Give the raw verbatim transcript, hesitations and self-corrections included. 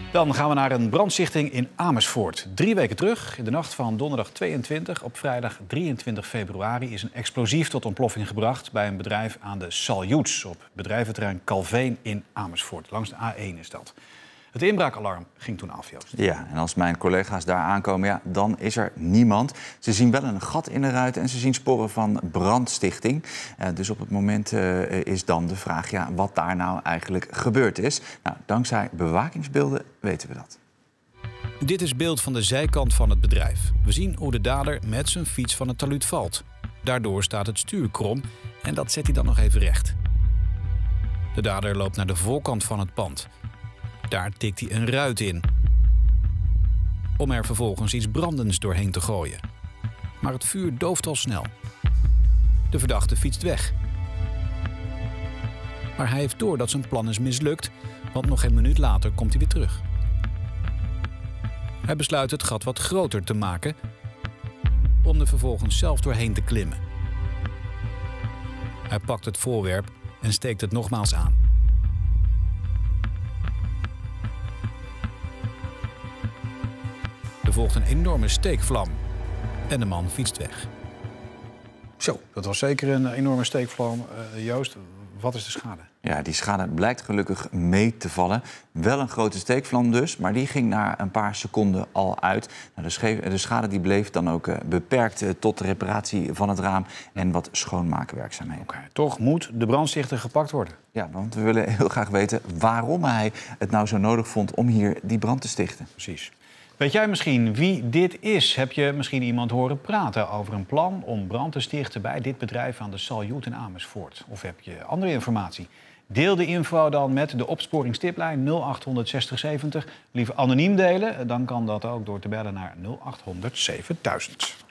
Dan gaan we naar een brandstichting in Amersfoort. Drie weken terug, in de nacht van donderdag tweeëntwintig op vrijdag drieëntwintig februari... is een explosief tot ontploffing gebracht bij een bedrijf aan de Saljoets... op bedrijventerrein Calveen in Amersfoort. Langs de A één is dat. Het inbraakalarm ging toen af, Joost. Ja, en als mijn collega's daar aankomen, ja, dan is er niemand. Ze zien wel een gat in de ruit en ze zien sporen van brandstichting. Uh, dus op het moment uh, is dan de vraag ja, wat daar nou eigenlijk gebeurd is. Nou, dankzij bewakingsbeelden weten we dat. Dit is beeld van de zijkant van het bedrijf. We zien hoe de dader met zijn fiets van het talud valt. Daardoor staat het stuur krom en dat zet hij dan nog even recht. De dader loopt naar de voorkant van het pand. Daar tikt hij een ruit in, om er vervolgens iets brandends doorheen te gooien. Maar het vuur dooft al snel. De verdachte fietst weg. Maar hij heeft door dat zijn plan is mislukt, want nog geen minuut later komt hij weer terug. Hij besluit het gat wat groter te maken, om er vervolgens zelf doorheen te klimmen. Hij pakt het voorwerp en steekt het nogmaals aan. Er volgt een enorme steekvlam en de man fietst weg. Zo, dat was zeker een enorme steekvlam. Uh, Joost, wat is de schade? Ja, die schade blijkt gelukkig mee te vallen. Wel een grote steekvlam dus, maar die ging na een paar seconden al uit. Nou, de, sche- de schade die bleef dan ook uh, beperkt uh, tot de reparatie van het raam en wat schoonmakenwerkzaamheden. Okay, toch moet de brandstichter gepakt worden? Ja, want we willen heel graag weten waarom hij het nou zo nodig vond om hier die brand te stichten. Precies. Weet jij misschien wie dit is? Heb je misschien iemand horen praten over een plan om brand te stichten bij dit bedrijf aan de Saljoet in Amersfoort? Of heb je andere informatie? Deel de info dan met de opsporingstiplijn nul acht zestig zeventig. Liever anoniem delen, dan kan dat ook door te bellen naar nul acht honderd zevenduizend.